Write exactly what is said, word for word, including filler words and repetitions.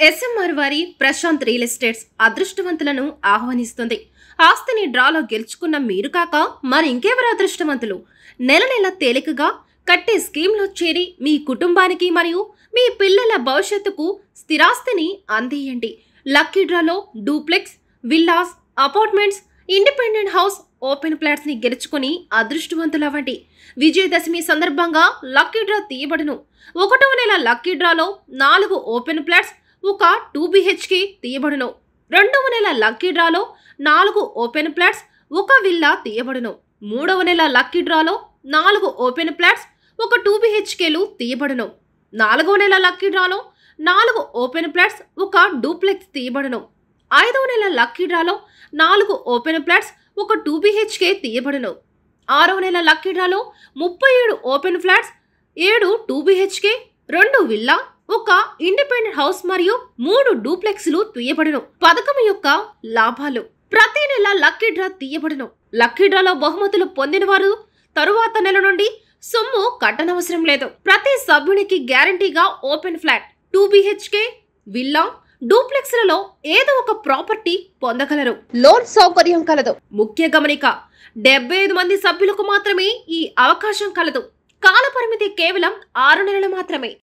SMR వారి Prashanth real estates అదృష్టవంతులను ఆహ్వానిస్తుంది. ఆస్తిని డ్రాలో గెలుచుకున్న మీరు కాక మరి ఇంకెవరు అదృష్టవంతులు? నెల నెల తేలికగా కట్టే స్కీమ్లో చేరి మీ కుటుంబానికి మరియు మీ పిల్లల భవిష్యత్తుకు స్థిరాస్తిని అందియండి. లక్కీ డ్రాలో duplex, villas, apartments, independent house, open flats ని గెలుచుకుని అదృష్టవంతులవ్వండి. విజయదశమి సందర్భంగా లక్కీ డ్రా తీయబడును. ఒకటవ నెల లక్కీ డ్రాలో నాలుగు ఓపెన్ ఫ్లాట్స్, ఒక టూ బిహెచ్కే తీయబడును. రెండవ నెల లక్కీ డ్రాలో నాలుగు ఓపెన్ ఫ్లాట్స్, ఒక విల్లా తీయబడును. మూడవ నెల లక్కీ డ్రాలో నాలుగు ఓపెన్ ఫ్లాట్స్, ఒక టూ బిహెచ్కేలు తీయబడును. నాలుగవ నెల లక్కీ డ్రాలో నాలుగు ఓపెన్ ఫ్లాట్స్, ఒక డూప్లెక్స్ తీయబడును. ఐదవ నెల లక్కీ డ్రాలో నాలుగు ఓపెన్ ఫ్లాట్స్, ఒక టూ బిహెచ్కే తీయబడును. ఆరవ నెల లక్కీ డ్రాలో ముప్పై ఏడు ఓపెన్ ఫ్లాట్స్, ఏడు టూ బిహెచ్కే, రెండు విల్లా, ఒక ఇండిపెండెంట్ హౌస్ మరియు మూడు డూప్లెక్స్లు తీయబడును. పథకం యొక్క లాభాలు: ప్రతి నెల లక్కీ డ్రా తీయబడును. లక్కీ డ్రాలో బహుమతులు పొందిన వారు తరువాత నెల నుండి సొమ్ము కట్టనవసరం లేదు. ప్రతి సభ్యునికి గ్యారంటీగా open flat, two BHK, villa, డూప్లెక్స్లలో ఏదో ఒక ప్రాపర్టీ పొందగలరు. లోన్ సౌకర్యం కలదు. ముఖ్య గమనిక: డెబ్బై ఐదు మంది సభ్యులకు మాత్రమే ఈ అవకాశం కలదు. కాల పరిమితి కేవలం ఆరు నెలలు మాత్రమే.